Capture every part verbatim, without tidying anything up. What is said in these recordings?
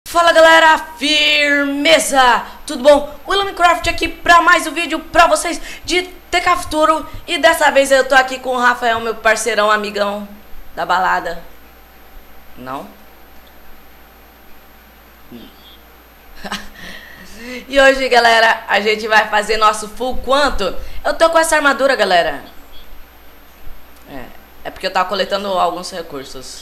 Fala galera, firmeza, tudo bom? WilliamCraft aqui pra mais um vídeo pra vocês de T K Futuro. E dessa vez eu tô aqui com o Rafael, meu parceirão, amigão da balada. Não? E hoje galera, a gente vai fazer nosso full quanto? Eu tô com essa armadura galera. É, é porque eu tava coletando alguns recursos.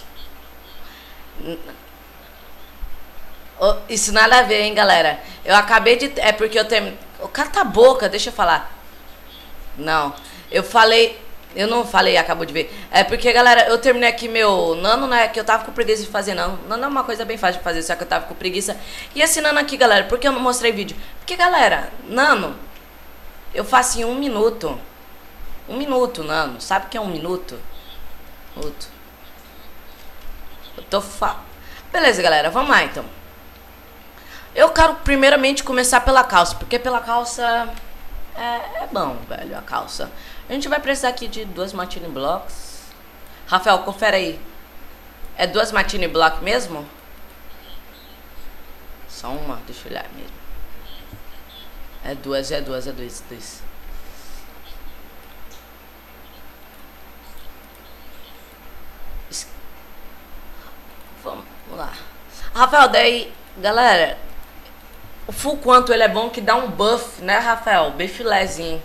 Oh, isso nada a ver, hein, galera. Eu acabei de... É porque eu tenho... O cara tá boca, deixa eu falar. Não, eu falei... Eu não falei, acabou de ver. É porque, galera, eu terminei aqui meu nano, né? Que eu tava com preguiça de fazer nano. Nano é uma coisa bem fácil de fazer, só que eu tava com preguiça. E esse nano aqui, galera, por que eu não mostrei vídeo? Porque, galera, nano, eu faço em um minuto. Um minuto, nano. Sabe o que é um minuto? Minuto. Eu tô fa... Beleza, galera, vamos lá, então. Eu quero primeiramente começar pela calça, porque pela calça é, é bom, velho, a calça. A gente vai precisar aqui de duas Martini Blocks. Rafael, confere aí. É duas Martini Block mesmo? Só uma? Deixa eu olhar mesmo. É duas, é duas, é duas, duas. Vamos lá. Rafael, daí, galera... O full quanto ele é bom que dá um buff, né, Rafael? Bem filézinho.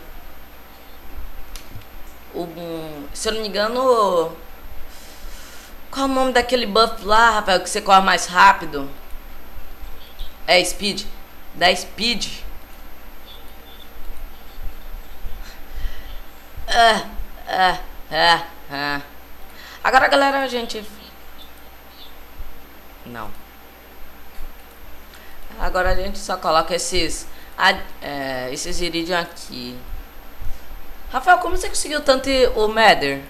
O, um, se eu não me engano... Qual é o nome daquele buff lá, Rafael, que você corre mais rápido? É Speed. Da Speed. É, é, é, é. Agora, galera, a gente... Não. Agora a gente só coloca esses é, esses iridium aqui. Rafael, como você conseguiu tanto o Mather?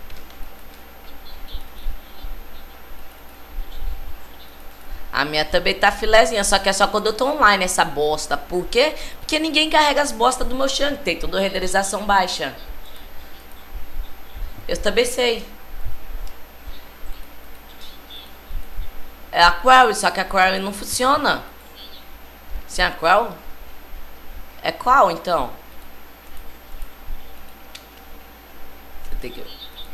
A minha também tá filezinha, só que é só quando eu tô online essa bosta. Por quê? Porque ninguém carrega as bostas do meu chunk, tem toda renderização baixa. Eu também sei. É a Query, só que a Query não funciona. Sem a qual? É qual então? Eu tenho que...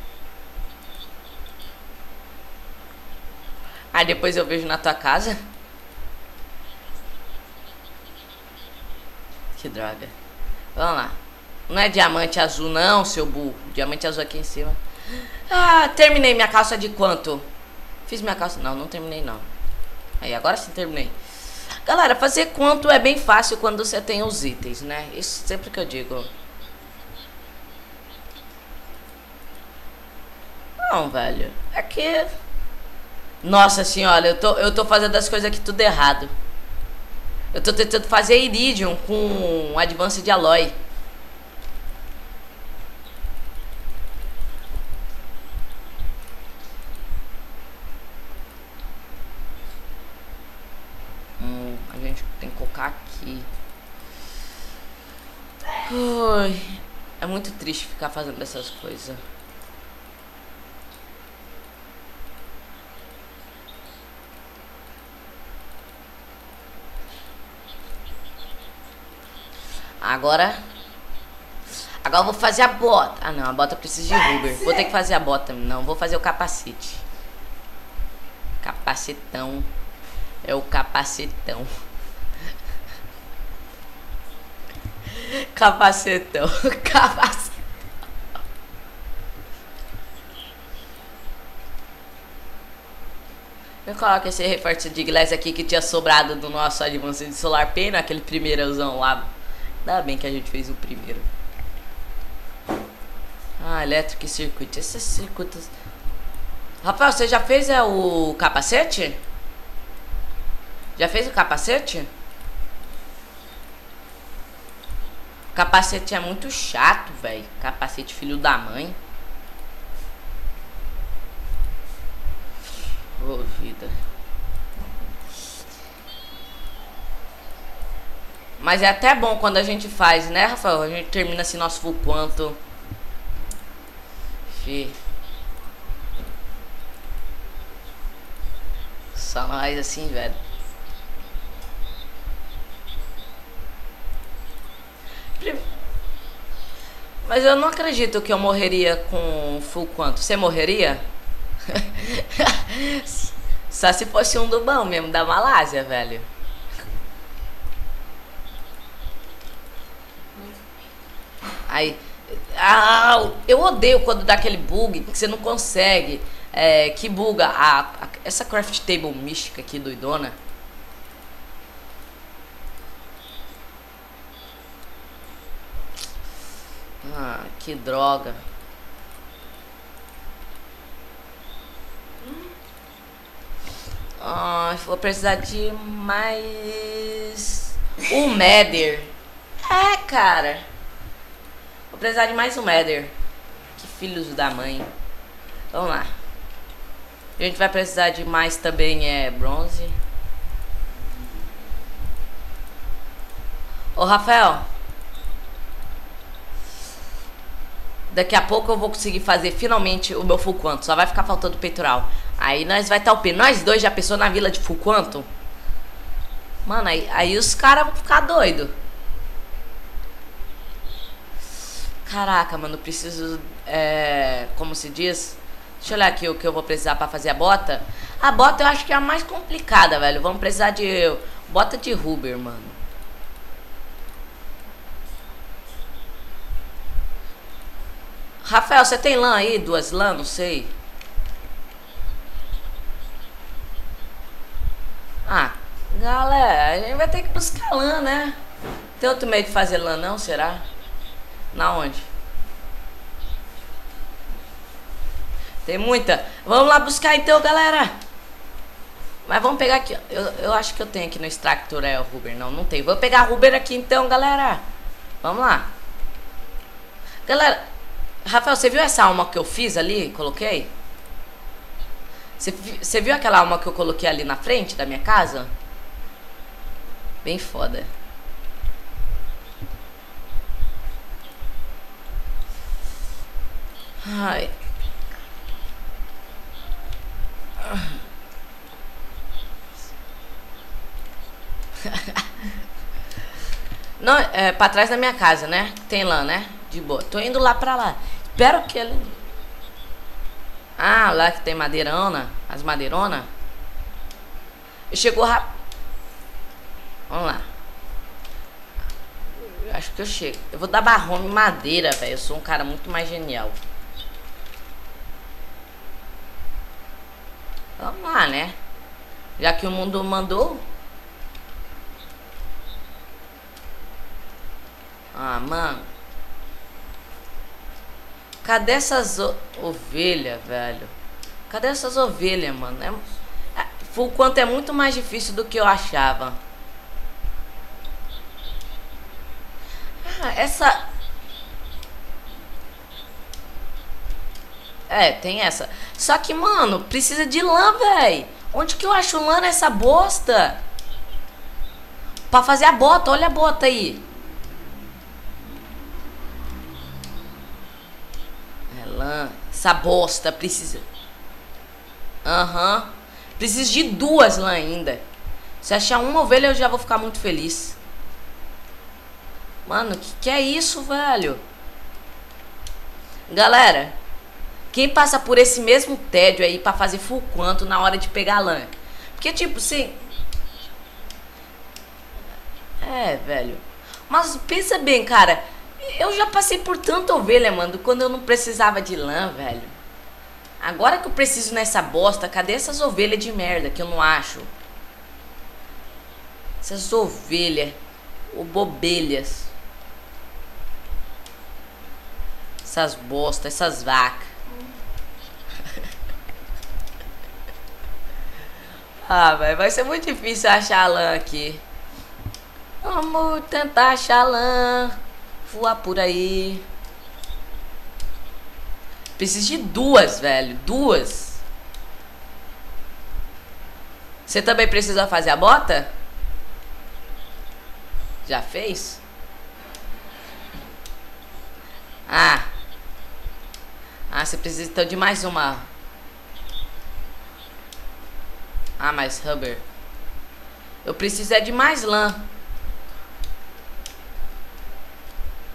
Aí depois eu vejo na tua casa. Que droga. Vamos lá. Não é diamante azul não, seu burro. Diamante azul aqui em cima. Ah, terminei minha calça de quanto? Fiz minha calça? Não, não terminei não. Aí, agora sim terminei. Galera, fazer quanto é bem fácil quando você tem os itens, né? Isso sempre que eu digo. Não, velho. É que... Nossa senhora, eu tô, eu tô fazendo as coisas aqui tudo errado. Eu tô tentando fazer Iridium com Advanced de Alloy. A gente tem que colocar aqui. Ui, é muito triste ficar fazendo essas coisas. Agora Agora eu vou fazer a bota. Ah não, a bota precisa de rubber. Vou ter que fazer a bota. Não, vou fazer o capacete. Capacetão. É o capacetão. Capacetão. Capacetão. Eu coloco esse reforço de glass aqui que tinha sobrado do nosso Advanced de Solar Pen, aquele primeirozão lá. Ainda bem que a gente fez o primeiro. Ah, Electric Circuit. Esses circuitos... Rafael, você já fez é, o capacete? Já fez o capacete? Capacete é muito chato, velho. Capacete filho da mãe. Ô, oh, vida. Mas é até bom quando a gente faz, né, Rafael? A gente termina assim nosso full quanto. Fih. Só nós assim, velho. Mas eu não acredito que eu morreria com full quanto. Você morreria? Só se fosse um do bom mesmo, da Malásia, velho. Aí. Ah, eu odeio quando dá aquele bug que você não consegue. É, que buga a, a, essa craft table mística aqui, doidona. Ah, que droga. Ah, vou precisar de mais um Nether. É, cara. Vou precisar de mais um Nether. Que filhos da mãe. Vamos lá. A gente vai precisar de mais também, é bronze. Ô, Rafael. Daqui a pouco eu vou conseguir fazer finalmente o meu full quanto. Só vai ficar faltando o peitoral. Aí nós vai estar o P. Nós dois já pensou na vila de full quanto? Mano, aí, aí os caras vão ficar doidos. Caraca, mano, preciso... É, como se diz? Deixa eu olhar aqui o que eu vou precisar pra fazer a bota. A bota eu acho que é a mais complicada, velho. Vamos precisar de... Bota de rubber, mano. Rafael, você tem lã aí? Duas lã? Não sei. Ah, galera, a gente vai ter que buscar lã, né? Tem outro meio de fazer lã, não? Será? Na onde? Tem muita. Vamos lá buscar então, galera. Mas vamos pegar aqui. Eu, eu acho que eu tenho aqui no extractor é o rubber. Não, não tem. Vou pegar rubber aqui então, galera. Vamos lá. Galera, Rafael, você viu essa alma que eu fiz ali? Coloquei? Você, você viu aquela alma que eu coloquei ali na frente da minha casa? Bem foda. Ai. Não, é pra trás da minha casa, né? Tem lã, né? De boa. Tô indo lá pra lá. Espero que ele... Ah, lá que tem madeirona. As madeirona. Chegou rápido. Vamos lá. Eu acho que eu chego. Eu vou dar barrome madeira, velho. Eu sou um cara muito mais genial. Vamos lá, né? Já que o mundo mandou. Ah, mano. Cadê essas ovelhas, velho? Cadê essas ovelhas, mano? É, é, full quanto é muito mais difícil do que eu achava. Ah, essa... É, tem essa. Só que, mano, precisa de lã, velho. Onde que eu acho lã nessa bosta? Pra fazer a bota, olha a bota aí. É lã. Essa bosta precisa. Aham. Uhum. Preciso de duas lã ainda. Se achar uma ovelha eu já vou ficar muito feliz. Mano, que que é isso, velho? Galera, quem passa por esse mesmo tédio aí pra fazer full quanto na hora de pegar lã? Porque, tipo, assim... É, velho. Mas pensa bem, cara. Eu já passei por tanta ovelha, mano, quando eu não precisava de lã, velho. Agora que eu preciso nessa bosta, cadê essas ovelhas de merda que eu não acho? Essas ovelhas. Ou bobelhas. Essas bostas, essas vacas. Ah, velho, vai ser muito difícil achar lã aqui. Vamos tentar achar lã. Voar por aí. Preciso de duas, velho. Duas. Você também precisa fazer a bota? Já fez? Ah. Ah, você precisa então de mais uma. Ah, mais rubber. Eu preciso é de mais lã.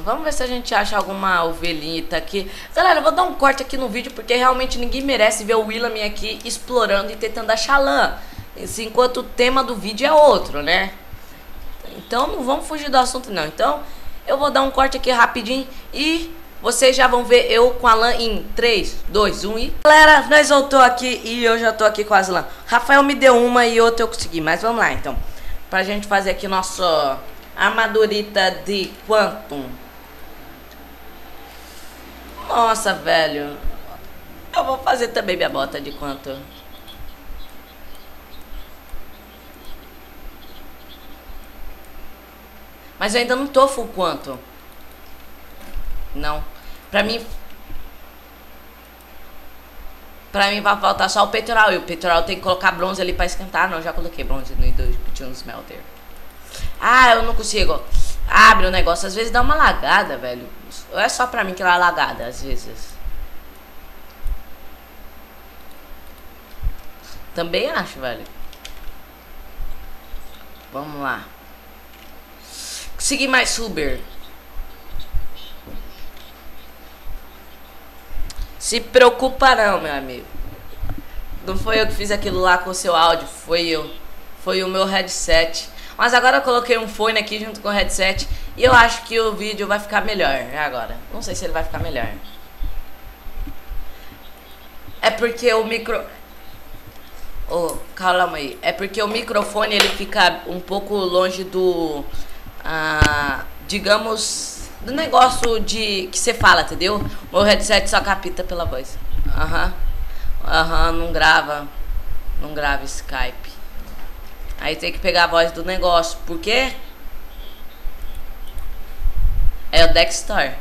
vamos ver se a gente acha alguma ovelhita aqui. Galera, eu vou dar um corte aqui no vídeo, porque realmente ninguém merece ver o Willam aqui explorando e tentando achar lã. Isso, enquanto o tema do vídeo é outro, né? Então não vamos fugir do assunto não. Então eu vou dar um corte aqui rapidinho e vocês já vão ver eu com a lã em três, dois, um e... Galera, nós voltou aqui e eu já tô aqui com as lã. Rafael me deu uma e outra eu consegui, mas vamos lá então. Pra gente fazer aqui nossa armadurita de Quantum. Nossa, velho. Eu vou fazer também minha bota de Quantum. Mas eu ainda não tô full Quantum. Não. Pra mim... Pra mim vai faltar só o peitoral. E o peitoral tem que colocar bronze ali pra esquentar. Não, eu já coloquei bronze no Induction Smelter. Ah, eu não consigo. Abre o negócio. Às vezes dá uma lagada, velho. Ou é só pra mim que dá lagada, às vezes. Também acho, velho. Vamos lá. Consegui mais Uber. Se preocupa não, meu amigo. Não foi eu que fiz aquilo lá com o seu áudio. Foi eu. Foi o meu headset. Mas agora eu coloquei um fone aqui junto com o headset. E eu acho que o vídeo vai ficar melhor agora. Não sei se ele vai ficar melhor. É porque o micro... Oh, calma aí. É porque o microfone ele fica um pouco longe do... Ah, digamos... Do negócio de... Que você fala, entendeu? O meu headset só capta pela voz. Aham. Uhum. Aham, uhum, não grava. Não grava Skype. Aí tem que pegar a voz do negócio. Por quê? É o Dexter.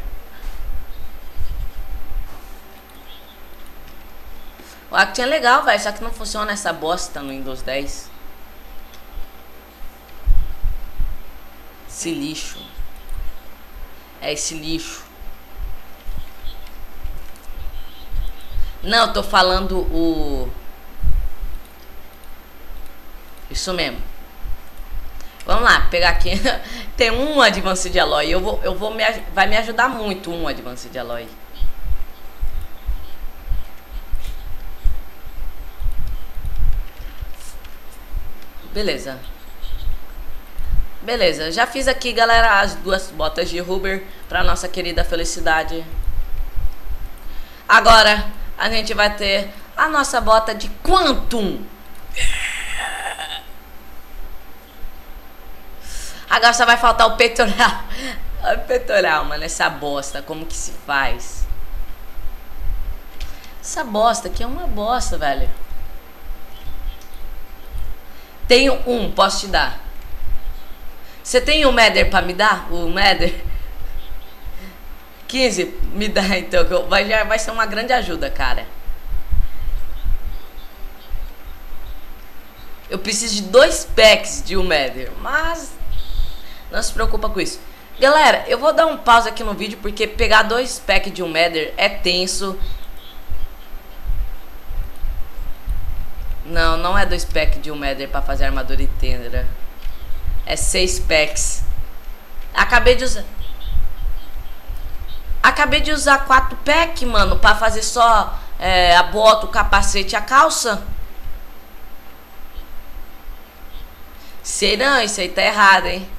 O Actin é legal, velho. Só que não funciona essa bosta no Windows dez. Esse lixo. É esse lixo. Não, eu tô falando o... Isso mesmo. Vamos lá, pegar aqui. Tem um Advanced Alloy. Eu vou, eu vou me, vai me ajudar muito um Advanced Alloy. Beleza. Beleza, já fiz aqui, galera, as duas botas de Uber pra nossa querida felicidade. Agora a gente vai ter a nossa bota de Quantum. Agora só vai faltar o peitoral. O peitoral, mano, essa bosta, como que se faz? Essa bosta aqui é uma bosta, velho. Tenho um, posso te dar. Você tem o Nether pra me dar? O Nether? quinze? Me dá então, que vai, já vai ser uma grande ajuda, cara. Eu preciso de dois packs de um Nether, mas não se preocupa com isso. Galera, eu vou dar um pause aqui no vídeo, porque pegar dois packs de um Nether é tenso. Não, não é dois packs de um Nether pra fazer armadura e tenda. É seis packs. Acabei de usar. Acabei de usar quatro packs, mano, pra fazer só é, a bota, o capacete e a calça. Sei não, isso aí tá errado, hein?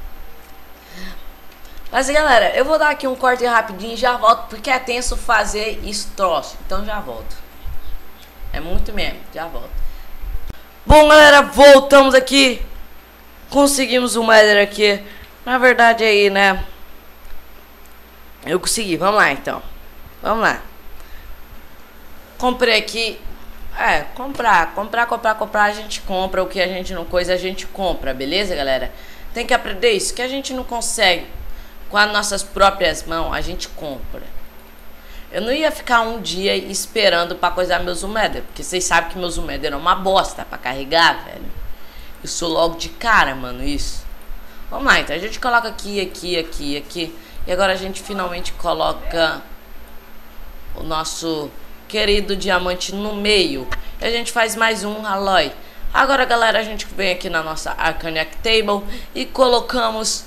Mas galera, eu vou dar aqui um corte rapidinho e já volto, porque é tenso fazer isso troço. Então já volto. É muito mesmo, já volto. Bom, galera, voltamos aqui. Conseguimos o Nether aqui. Na verdade aí, né? Eu consegui, vamos lá então. Vamos lá. Comprei aqui. É, comprar, comprar, comprar, comprar. A gente compra. O que a gente não coisa, a gente compra, beleza, galera? Tem que aprender isso, que a gente não consegue com as nossas próprias mãos, a gente compra. Eu não ia ficar um dia esperando pra coisar meus Nether, porque vocês sabem que meus Nether é uma bosta pra carregar, velho. Eu sou logo de cara, mano, isso. Vamos lá, então a gente coloca aqui, aqui, aqui, aqui. E agora a gente finalmente coloca o nosso querido diamante no meio. E a gente faz mais um alloy. Agora, galera, a gente vem aqui na nossa Arcaniac Table e colocamos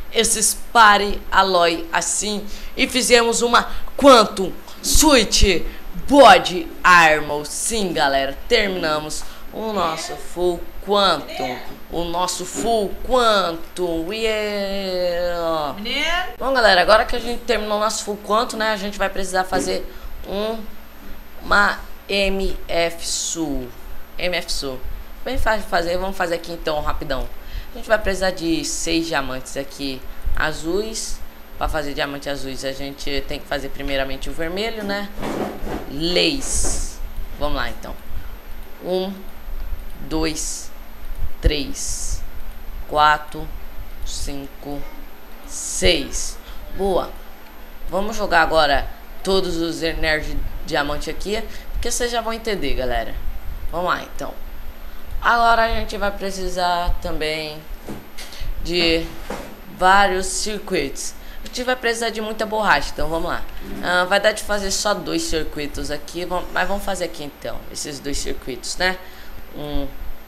esses pare alloy assim e fizemos uma Quantum Switch Body Armor. Sim, galera, terminamos o nosso Full Quantum, o nosso Full Quantum, yeah! Bom, galera, agora que a gente terminou o nosso Full Quantum, né, a gente vai precisar fazer um, uma M F S U, M F S U, bem fácil de fazer, vamos fazer aqui então, rapidão. A gente vai precisar de seis diamantes aqui azuis. Para fazer diamante azuis, a gente tem que fazer primeiramente o vermelho, né? Leis. Vamos lá, então. Um, dois, três, quatro, cinco, seis. Boa. Vamos jogar agora todos os Energy Diamante aqui, porque vocês já vão entender, galera. Vamos lá, então. Agora a gente vai precisar também de vários circuitos. A gente vai precisar de muita borracha, então vamos lá. Ah, vai dar de fazer só dois circuitos aqui, vamos, mas vamos fazer aqui então, esses dois circuitos, né? Um,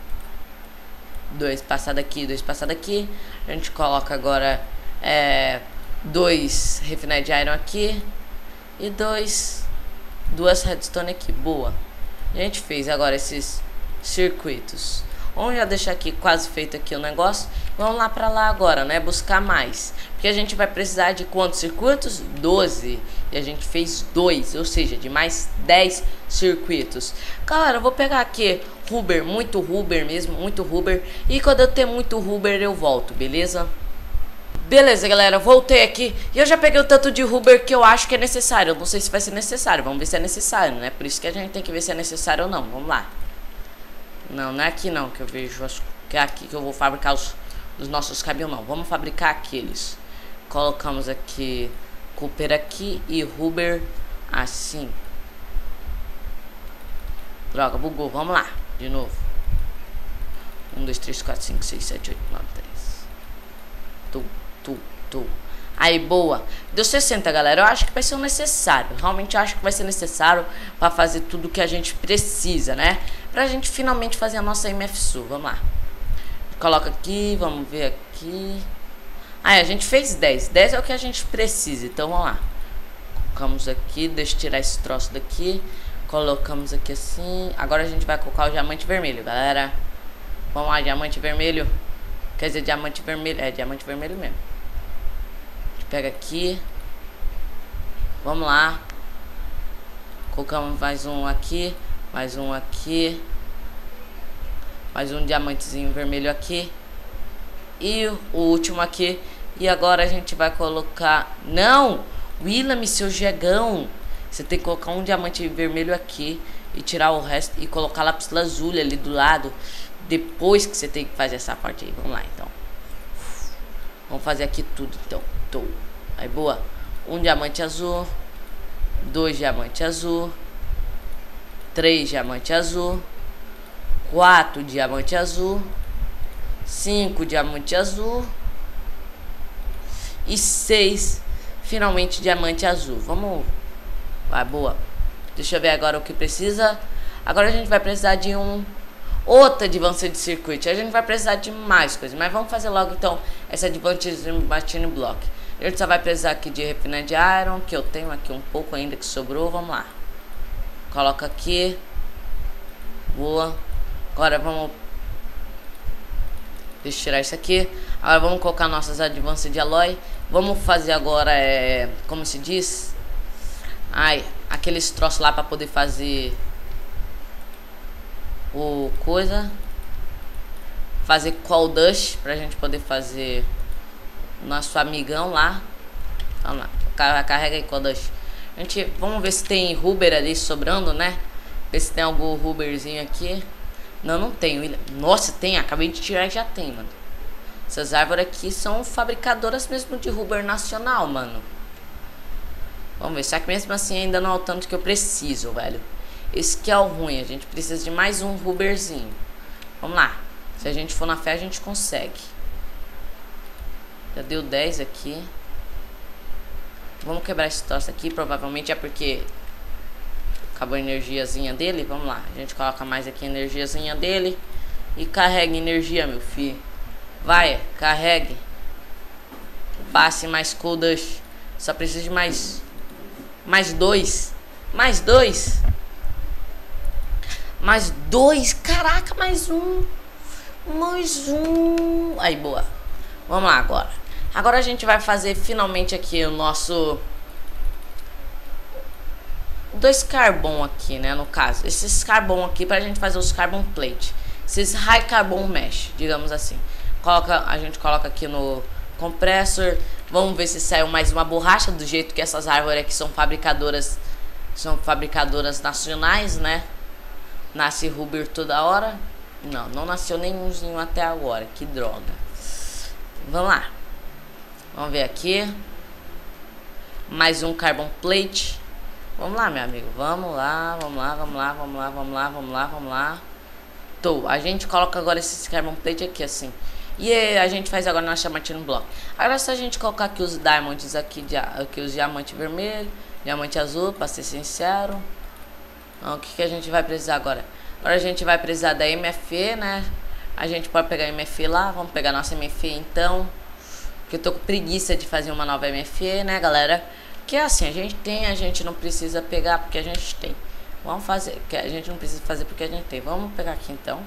dois passar daqui, dois passar daqui. A gente coloca agora é, dois Refined Iron aqui e dois, duas Redstone aqui, boa. A gente fez agora esses circuitos. Vamos já deixar aqui quase feito aqui o negócio. Vamos lá pra lá agora, né? Buscar mais. Porque a gente vai precisar de quantos circuitos? doze. E a gente fez dois, ou seja, de mais dez circuitos. Galera, eu vou pegar aqui Ruber, muito Ruber mesmo, muito Ruber. E quando eu ter muito Ruber eu volto, beleza? Beleza, galera, voltei aqui. E eu já peguei o tanto de Ruber que eu acho que é necessário. Eu não sei se vai ser necessário, vamos ver se é necessário, né? Por isso que a gente tem que ver se é necessário ou não. Vamos lá. Não, não é aqui não que eu vejo as, que é aqui que eu vou fabricar os, os nossos caminhões, não. Vamos fabricar aqueles. Colocamos aqui Cooper aqui e Ruber assim. Droga, bugou. Vamos lá, de novo. um, dois, três, quatro, cinco, seis, sete, oito, nove, dez. Tu, tu, tu. Aí, boa. Deu sessenta, galera. Eu acho que vai ser necessário. Realmente eu acho que vai ser necessário para fazer tudo que a gente precisa, né? Pra gente finalmente fazer a nossa M F S U. Vamos lá. Coloca aqui, vamos ver aqui. Ah, a gente fez dez. dez é o que a gente precisa. Então, vamos lá. Colocamos aqui. Deixa eu tirar esse troço daqui. Colocamos aqui assim. Agora a gente vai colocar o diamante vermelho, galera. Vamos lá, diamante vermelho. Quer dizer, diamante vermelho. É, diamante vermelho mesmo. Pega aqui. Vamos lá. Colocamos mais um aqui. Mais um aqui. Mais um diamantezinho vermelho aqui. E o último aqui. E agora a gente vai colocar... Não! Willam, seu jegão. Você tem que colocar um diamante vermelho aqui. E tirar o resto. E colocar lápis lazuli ali do lado. Depois que você tem que fazer essa parte aí. Vamos lá, então. Vamos fazer aqui tudo, então. Tô. Aí, boa. Um diamante azul. Dois diamantes azul. Três diamante azul. Quatro diamante azul. Cinco diamante azul. E seis, finalmente, diamante azul. Vamos. Vai, boa. Deixa eu ver agora o que precisa. Agora a gente vai precisar de um... Outra Advanced Circuit. A gente vai precisar de mais coisas. Mas vamos fazer logo, então, essa Advanced Machine Block. A gente só vai precisar aqui de Refined Iron, que eu tenho aqui um pouco ainda que sobrou. Vamos lá. Coloca aqui. Boa. Agora vamos... Deixa eu tirar isso aqui. Agora vamos colocar nossas Advanced Alloy. Vamos fazer agora, é... como se diz? Ai, aqueles troços lá pra poder fazer... O coisa... Fazer Coal Dust, pra gente poder fazer... Nosso amigão lá. Vamos lá. Carrega aí Coal Dust. A gente, vamos ver se tem Ruber ali sobrando, né? Ver se tem algum Ruberzinho aqui. Não, não tem. Nossa, tem. Acabei de tirar e já tem, mano. Essas árvores aqui são fabricadoras mesmo de Ruber nacional, mano. Vamos ver. Só que mesmo assim ainda não é o tanto que eu preciso, velho. Esse que é o ruim. A gente precisa de mais um Ruberzinho. Vamos lá. Se a gente for na fé, a gente consegue. Já deu dez aqui. Vamos quebrar esse troço aqui. Provavelmente é porque acabou a energiazinha dele. Vamos lá. A gente coloca mais aqui a energiazinha dele. E carrega energia, meu filho. Vai, carregue. passe mais codas. Só preciso de mais... Mais dois. Mais dois. Mais dois. Caraca, mais um. Mais um. Aí, boa. Vamos lá agora. Agora a gente vai fazer finalmente aqui o nosso... Dois carbon aqui, né, no caso. Esses carbon aqui pra gente fazer os carbon plate. Esses high carbon mesh, digamos assim. Coloca, a gente coloca aqui no compressor. Vamos ver se saiu mais uma borracha, do jeito que essas árvores aqui são fabricadoras, são fabricadoras nacionais, né? Nasce Ruber toda hora. Não, não nasceu nenhumzinho até agora. Que droga. Vamos lá. Vamos ver aqui. Mais um carbon plate. Vamos lá, meu amigo. Vamos lá, vamos lá, vamos lá, vamos lá, vamos lá, vamos lá, vamos lá. Tô. A gente coloca agora esse carbon plate aqui assim. E a gente faz agora na chamatina block. Agora se a gente colocar aqui os diamonds aqui, aqui os diamante vermelho, diamante azul, pra ser sincero. Então, o que, que a gente vai precisar agora? Agora a gente vai precisar da M F E, né? A gente pode pegar a M F E lá. Vamos pegar a nossa M F E então. Porque eu tô com preguiça de fazer uma nova M F E, né, galera? Que é assim, a gente tem, a gente não precisa pegar porque a gente tem. Vamos fazer, que a gente não precisa fazer porque a gente tem. Vamos pegar aqui então.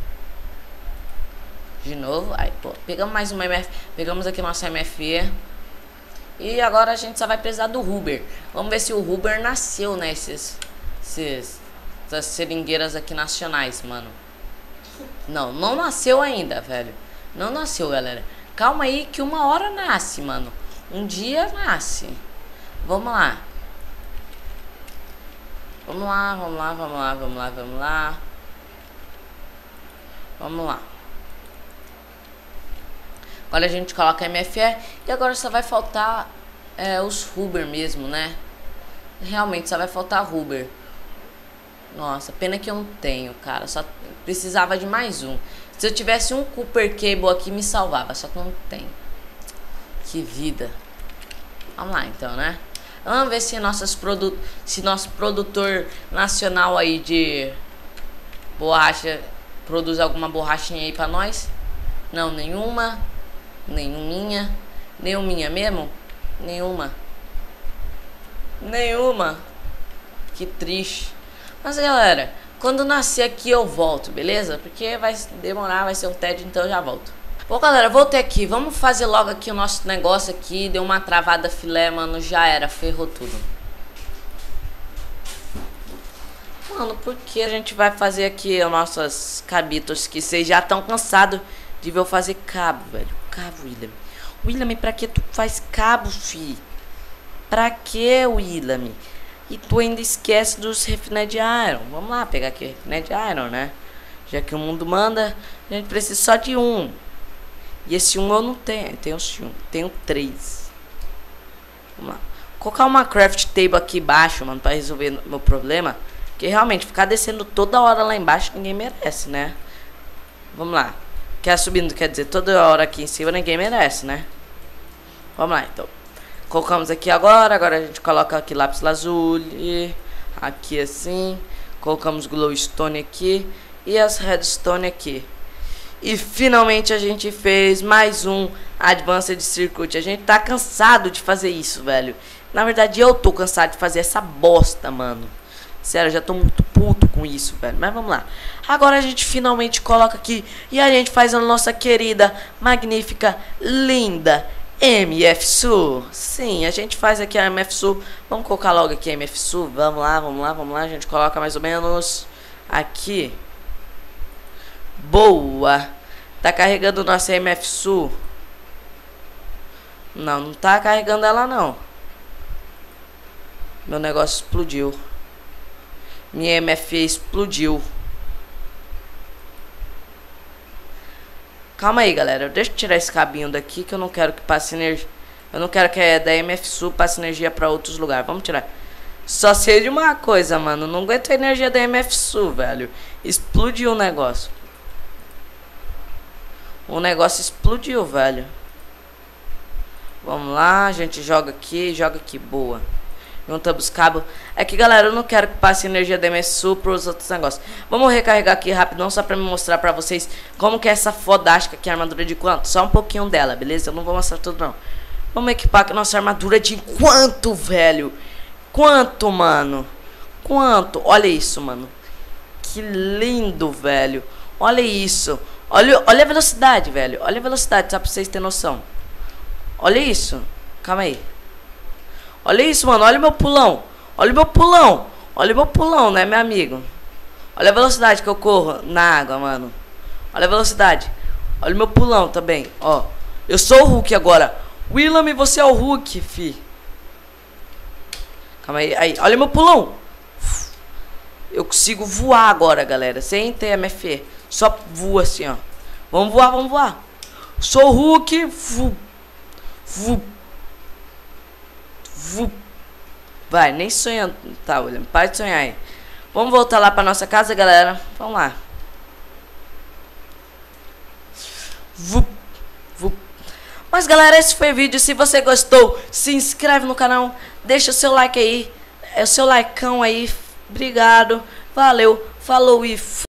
De novo, aí, pô, pegamos mais uma M F, pegamos aqui nossa M F E. E agora a gente só vai precisar do Ruber. Vamos ver se o Ruber nasceu, né, esses, esses essas seringueiras aqui nacionais, mano. Não, não nasceu ainda, velho. Não nasceu, galera. Calma aí que uma hora nasce, mano. Um dia nasce. Vamos lá. Vamos lá, vamos lá, vamos lá, vamos lá, vamos lá. Vamos lá. Agora a gente coloca a M F E e agora só vai faltar é, os Ruber mesmo, né? Realmente só vai faltar Ruber. Nossa, pena que eu não tenho, cara. Só precisava de mais um. Se eu tivesse um Cooper Cable aqui, me salvava. Só que eu não tenho. Que vida. Vamos lá então, né? Vamos ver se, nossas produ se nosso produtor nacional aí de borracha produz alguma borrachinha aí pra nós. Não, nenhuma. Nenhuminha. Nenhuminha mesmo? Nenhuma. Nenhuma. Que triste. Mas galera, quando nascer aqui eu volto, beleza? Porque vai demorar, vai ser um tédio, então eu já volto. Bom galera, voltei aqui. Vamos fazer logo aqui o nosso negócio aqui. Deu uma travada filé, mano. Já era, ferrou tudo. Mano, porque a gente vai fazer aqui os nossos cabitos que vocês já estão cansados de ver eu fazer cabo, velho. Cabo, William. William, pra que tu faz cabo, fi? Pra que, William? E tu ainda esquece dos Refined Iron. Vamos lá pegar aqui Refined Iron, né? Já que o mundo manda, a gente precisa só de um. E esse um eu não tenho. Tenho um, tenho três. Vamos lá. Vou colocar uma craft table aqui embaixo, mano, pra resolver meu problema. Porque realmente ficar descendo toda hora lá embaixo ninguém merece, né? Vamos lá. Quer subindo, quer dizer, toda hora aqui em cima ninguém merece, né? Vamos lá, então. Colocamos aqui agora, agora a gente coloca aqui lápis lazuli, aqui assim. Colocamos glowstone aqui e as redstone aqui. E finalmente a gente fez mais um Advanced Circuit. A gente tá cansado de fazer isso, velho. Na verdade eu tô cansado de fazer essa bosta, mano. Sério, eu já tô muito puto com isso, velho. Mas vamos lá. Agora a gente finalmente coloca aqui e a gente faz a nossa querida, magnífica, linda M F S U. Sim, a gente faz aqui a M F S U. Vamos colocar logo aqui a M F S U. Vamos lá, vamos lá, vamos lá. A gente coloca mais ou menos aqui. Boa. Tá carregando nossa M F S U? Não, não tá carregando ela não. Meu negócio explodiu. Minha M F E explodiu. Calma aí, galera. Deixa eu tirar esse cabinho daqui que eu não quero que passe energia. Eu não quero que é da M F S U passe energia pra outros lugares. Vamos tirar. Só sei de uma coisa, mano. Não aguento a energia da M F S U, velho. Explodiu o negócio. O negócio explodiu, velho. Vamos lá. A gente joga aqui. Joga aqui. Boa. Juntamos os cabos. É que, galera, eu não quero que passe energia da M F S U pros outros negócios. Vamos recarregar aqui rapidão, só pra me mostrar pra vocês como que é essa fodástica aqui, a armadura de quanto? Só um pouquinho dela, beleza? Eu não vou mostrar tudo, não. Vamos equipar que nossa armadura é de quanto, velho? Quanto, mano? Quanto? Olha isso, mano. Que lindo, velho. Olha isso. Olha, olha a velocidade, velho. Olha a velocidade, só pra vocês terem noção. Olha isso. Calma aí. Olha isso, mano. Olha o meu pulão. Olha o meu pulão. Olha o meu pulão, né, meu amigo? Olha a velocidade que eu corro na água, mano. Olha a velocidade. Olha o meu pulão também, ó. Eu sou o Hulk agora. Willam, você é o Hulk, fi. Calma aí, aí. Olha meu pulão. Eu consigo voar agora, galera. Sem T M F. Só voa assim, ó. Vamos voar, vamos voar. Sou o Hulk. Vu. Vu. Vu. Vai, nem sonhando. Tá, Willam. Para de sonhar aí. Vamos voltar lá pra nossa casa, galera. Vamos lá. Vu. Vu. Mas, galera, esse foi o vídeo. Se você gostou, se inscreve no canal. Deixa o seu like aí. É o seu likeão aí. Obrigado. Valeu. Falou e fui.